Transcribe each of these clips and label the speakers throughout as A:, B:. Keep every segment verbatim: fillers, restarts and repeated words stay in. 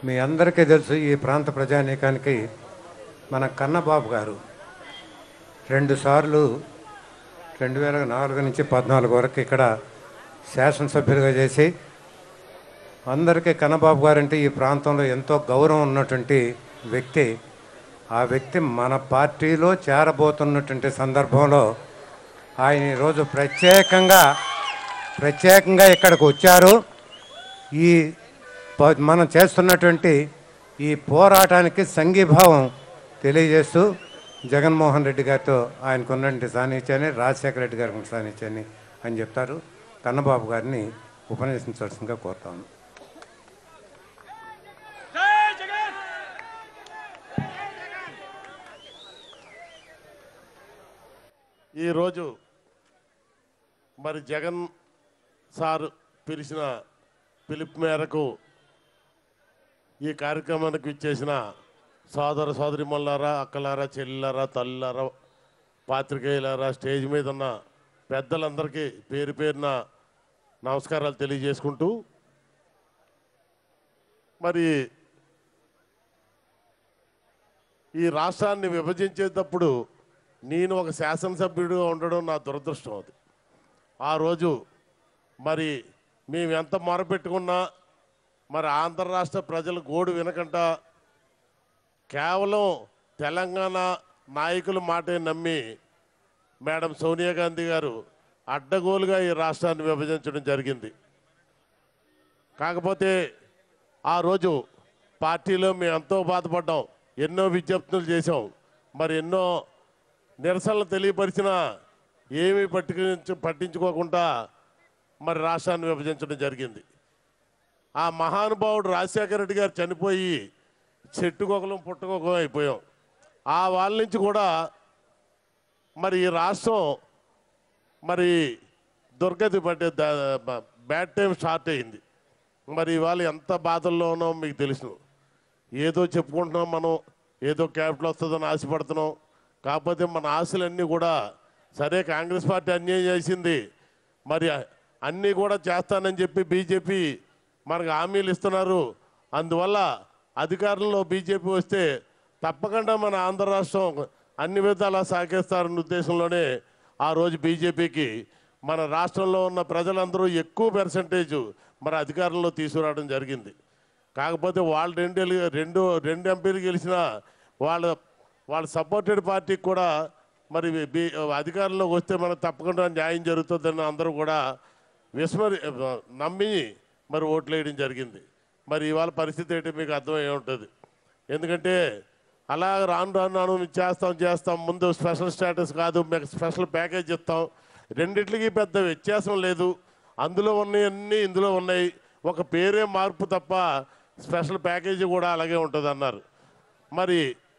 A: మీ అందరికీ తెలుసు ఈ ప్రాంత ప్రజానీకానికి మన కన్నబాబు గారు రెండుసార్లు రెండు వేల నాలుగు నుంచి పద్నాలుగు వరకు ఇక్కడ శాసనసభ్యులుగా చేసి అందరికీ కన్నబాబు గారంటే ఈ ప్రాంతంలో ఎంతో గౌరవం ఉన్నటువంటి వ్యక్తి. ఆ వ్యక్తి మన పార్టీలో చేరబోతున్నటువంటి సందర్భంలో ఆయన ఈరోజు ప్రత్యేకంగా ప్రత్యేకంగా ఇక్కడికి వచ్చారు. ఈ మనం చేస్తున్నటువంటి ఈ పోరాటానికి సంఘీభావం తెలియజేస్తూ జగన్మోహన్ రెడ్డి గారితో ఆయనకు ఉన్నటువంటి సాన్నిధ్యాన్ని రాజశేఖర రెడ్డి గారికి సాన్నిధ్యాన్ని అని చెప్తారు. కన్నబాబు గారిని ఉపన్యసించవలసిందిగా కోరుతాను.
B: ఈరోజు మరి జగన్ సార్ పిలిచిన పిలుపు మేరకు ఈ కార్యక్రమానికి ఇచ్చేసిన సోదర సోదరిమల్లారా, అక్కలారా, చెల్లిలారా, తల్లిలారా, పాత్రికేయులారా, స్టేజ్ మీద ఉన్న పెద్దలందరికీ పేరు పేరున నమస్కారాలు తెలియజేసుకుంటూ, మరి ఈ రాష్ట్రాన్ని విభజించేటప్పుడు నేను ఒక శాసనసభ్యుడిగా ఉండడం నా దురదృష్టం. అది ఆ రోజు మరి మేము ఎంత మొరపెట్టుకున్నా మరి ఆంధ్ర రాష్ట్ర ప్రజలు గోడు వినకంట కేవలం తెలంగాణ నాయకుల మాటే నమ్మి మేడం సోనియా గాంధీ గారు అడ్డగోలుగా ఈ రాష్ట్రాన్ని విభజించడం జరిగింది. కాకపోతే ఆ రోజు పార్టీలో మేము ఎంతో బాధపడ్డాం, ఎన్నో విజ్ఞప్తులు చేసాం, మరి ఎన్నో నిరసనలు తెలియపరిచినా ఏమీ పట్టించు పట్టించుకోకుండా మరి రాష్ట్రాన్ని విభజించడం జరిగింది. ఆ మహానుభావుడు రాజశేఖర రెడ్డి గారు చనిపోయి చెట్టుకొకలం పుట్టకొకలం అయిపోయాం. ఆ వాళ్ళ నుంచి కూడా మరి ఈ రాష్ట్రం మరి దుర్గతి పట్టే బ్యాడ్ టైం స్టార్ట్ అయింది. మరి ఇవాళ ఎంత బాధల్లో ఉన్నామో మీకు తెలుసు. ఏదో చెప్పుకుంటున్నాం మనం, ఏదో క్యాపిటల్ వస్తుందని ఆశపడుతున్నాం. కాకపోతే మన ఆశలన్నీ కూడా సరే కాంగ్రెస్ పార్టీ అన్యాయం చేసింది, మరి అన్నీ కూడా చేస్తానని చెప్పి బీజేపీ మనకు హామీలు ఇస్తున్నారు. అందువల్ల అధికారంలో బీజేపీ వస్తే తప్పకుండా మన ఆంధ్ర రాష్ట్రం అన్ని విధాలా సహకరిస్తారన్న ఉద్దేశంలోనే ఆ రోజు బీజేపీకి మన రాష్ట్రంలో ఉన్న ప్రజలందరూ ఎక్కువ పర్సంటేజ్ మరి అధికారంలో తీసుకురావడం జరిగింది. కాకపోతే వాళ్ళు రెండు రెండు రెండు ఎంపీలు గెలిచిన వాళ్ళ వాళ్ళ సపోర్టెడ్ పార్టీకి కూడా మరి బీ అధికారంలోకి వస్తే మనకు తప్పకుండా న్యాయం జరుగుతుందని అందరూ కూడా విస్మరి నమ్మి మరి ఓట్లు వేయడం జరిగింది. మరి ఇవాళ పరిస్థితి ఏంటి మీకు అర్థమై ఉంటుంది. ఎందుకంటే అలా రాను రాను రాను చేస్తాం చేస్తాం ముందు స్పెషల్ స్టేటస్ కాదు మీకు స్పెషల్ ప్యాకేజ్ ఇస్తాం, రెండిట్లకి పెద్ద వ్యత్యాసం లేదు, అందులో ఉన్నాయన్నీ ఇందులో ఉన్నాయి, ఒక పేరే మార్పు తప్ప స్పెషల్ ప్యాకేజీ కూడా అలాగే ఉంటుంది అన్నారు. మరి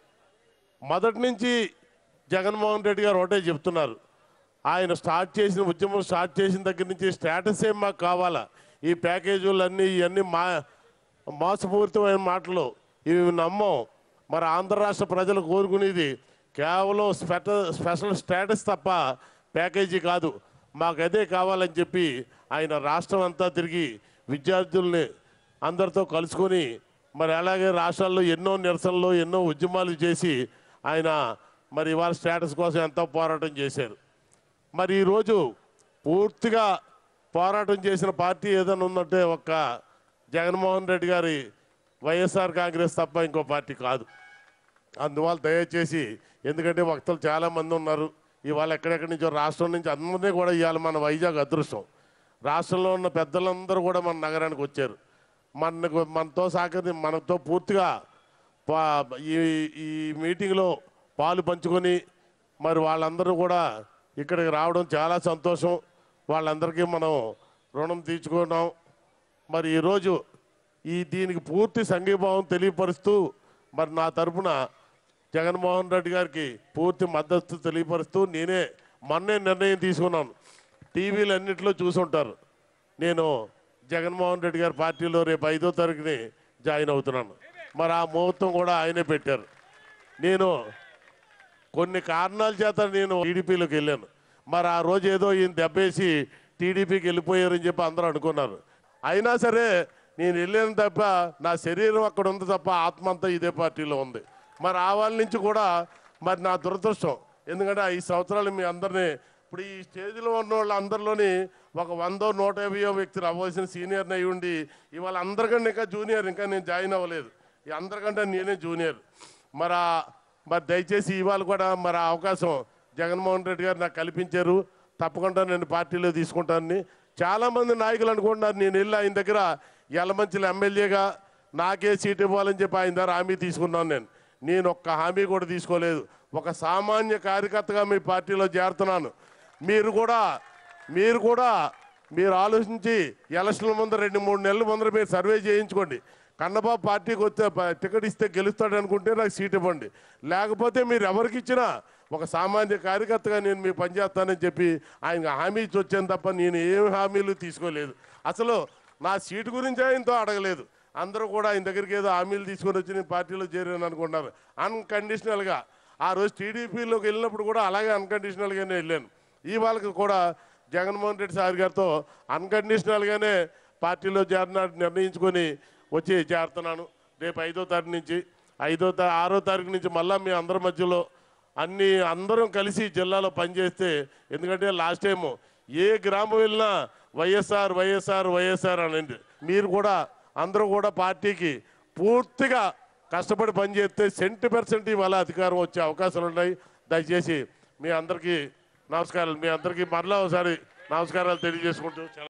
B: మొదటి నుంచి జగన్మోహన్ రెడ్డి గారు ఒకటే చెప్తున్నారు, ఆయన స్టార్ట్ చేసిన ఉద్యమం స్టార్ట్ చేసిన దగ్గర నుంచి స్టేటస్ ఏం మాకు కావాలా, ఈ ప్యాకేజీలన్నీ ఇవన్నీ మా మోసపూరితమైన మాటలు, ఇవి నమ్మం. మరి ఆంధ్ర రాష్ట్ర ప్రజలు కోరుకునేది కేవలం స్పెషల్ స్పెషల్ స్టేటస్ తప్ప ప్యాకేజీ కాదు, మాకు అదే కావాలని చెప్పి ఆయన రాష్ట్రం అంతా తిరిగి విద్యార్థుల్ని అందరితో కలుసుకొని మరి అలాగే రాష్ట్రాల్లో ఎన్నో నిరసనలు ఎన్నో ఉద్యమాలు చేసి ఆయన మరి ఇవాళ స్టేటస్ కోసం ఎంతో పోరాటం చేశారు. మరి ఈరోజు పూర్తిగా పోరాటం చేసిన పార్టీ ఏదైనా ఉందంటే ఒక్క జగన్మోహన్ రెడ్డి గారి వైఎస్ఆర్ కాంగ్రెస్ తప్ప ఇంకో పార్టీ కాదు. అందువల్ల దయచేసి, ఎందుకంటే వక్తలు చాలామంది ఉన్నారు, ఇవాళ ఎక్కడెక్కడి నుంచో రాష్ట్రం నుంచి అందరినీ కూడా ఇవాళ మన వైజాగ్ అదృష్టం, రాష్ట్రంలో ఉన్న పెద్దలందరూ కూడా మన నగరానికి వచ్చారు. మనకు మనతో సహకరి మనతో పూర్తిగా ఈ ఈ మీటింగ్లో పాలు పంచుకొని మరి వాళ్ళందరూ కూడా ఇక్కడికి రావడం చాలా సంతోషం. వాళ్ళందరికీ మనం రుణం తీర్చుకున్నాం. మరి ఈరోజు ఈ దీనికి పూర్తి సంఘీభావం తెలియపరుస్తూ మరి నా తరఫున జగన్మోహన్ రెడ్డి గారికి పూర్తి మద్దతు తెలియపరుస్తూ నేనే మొన్నే నిర్ణయం తీసుకున్నాను. టీవీలు అన్నింటిలో చూసుంటారు, నేను జగన్మోహన్ రెడ్డి గారి పార్టీలో రేపు ఐదో తారీఖుని జాయిన్ అవుతున్నాను. మరి ఆ ముహూర్తం కూడా ఆయనే పెట్టారు. నేను కొన్ని కారణాల చేత నేను టీడీపీలోకి వెళ్ళాను. మరి ఆ రోజు ఏదో ఈయన దెబ్బేసి టీడీపీకి వెళ్ళిపోయారని చెప్పి అందరూ అనుకున్నారు. అయినా సరే నేను వెళ్ళాను తప్ప నా శరీరం అక్కడ ఉంది తప్ప ఆత్మ అంతా ఇదే పార్టీలో ఉంది. మరి ఆ వాళ్ళ నుంచి కూడా మరి నా దురదృష్టం, ఎందుకంటే ఐదు సంవత్సరాలు మీ అందరినీ ఇప్పుడు ఈ స్టేజ్లో ఉన్న వాళ్ళ అందరిలోని ఒక వందో నూట యాభైయో వ్యక్తులు అవ్వాల్సిన సీనియర్ని అయి ఉండి ఇవాళ అందరికంటే ఇంకా జూనియర్, ఇంకా నేను జాయిన్ అవ్వలేదు, ఈ అందరికంటే నేనే జూనియర్. మరి మరి దయచేసి ఇవాళ కూడా మరి ఆ అవకాశం జగన్మోహన్ రెడ్డి గారు నాకు కల్పించారు. తప్పకుండా నేను పార్టీలో తీసుకుంటానని చాలామంది నాయకులు అనుకుంటున్నారు. నేను వెళ్ళి ఆయన దగ్గర యలమంచిల ఎమ్మెల్యేగా నాకే సీట్ ఇవ్వాలని చెప్పి ఆయన దగ్గర హామీ తీసుకున్నాను. నేను నేను ఒక్క హామీ కూడా తీసుకోలేదు. ఒక సామాన్య కార్యకర్తగా మీ పార్టీలో చేరుతున్నాను. మీరు కూడా మీరు కూడా మీరు ఆలోచించి ఎలక్షన్ల ముందు రెండు మూడు నెలల ముందర మీరు సర్వే చేయించుకోండి. కన్నబాబు పార్టీకి వస్తే టికెట్ ఇస్తే గెలుస్తాడు అనుకుంటే నాకు సీట్ ఇవ్వండి, లేకపోతే మీరు ఎవరికి ఇచ్చినా ఒక సామాన్య కార్యకర్తగా నేను మీ పనిచేస్తానని చెప్పి ఆయన హామీ ఇచ్చి వచ్చాను తప్ప నేను ఏమి హామీలు తీసుకోలేదు. అసలు నా సీటు గురించి ఆయనతో అడగలేదు. అందరూ కూడా ఆయన దగ్గరికి ఏదో హామీలు తీసుకొని వచ్చి నేను పార్టీలో చేరాను అనుకున్నారు. అన్కండిషనల్గా ఆ రోజు టీడీపీలోకి వెళ్ళినప్పుడు కూడా అలాగే అన్కండిషనల్గానే వెళ్ళాను. ఈ వాళ్ళకి కూడా జగన్మోహన్ రెడ్డి సార్ గారితో అన్కండిషనల్గానే పార్టీలో చేరిన నిర్ణయించుకొని వచ్చి చేరుతున్నాను. రేపు ఐదో తారీఖు నుంచి ఐదో తా ఆరో తారీఖు నుంచి మళ్ళీ మీ అందరి మధ్యలో అన్నీ అందరం కలిసి జిల్లాలో పనిచేస్తే, ఎందుకంటే లాస్ట్ టైము ఏ గ్రామం వెళ్ళినా వైఎస్ఆర్ వైఎస్ఆర్ వైఎస్ఆర్ అనండి. మీరు కూడా అందరూ కూడా పార్టీకి పూర్తిగా కష్టపడి పనిచేస్తే సెంటీ పర్సెంట్ ఇవాళ అధికారం వచ్చే అవకాశాలు ఉన్నాయి. దయచేసి మీ అందరికీ నమస్కారాలు, మీ అందరికీ మరలా ఒకసారి నమస్కారాలు తెలియజేసుకుంటూ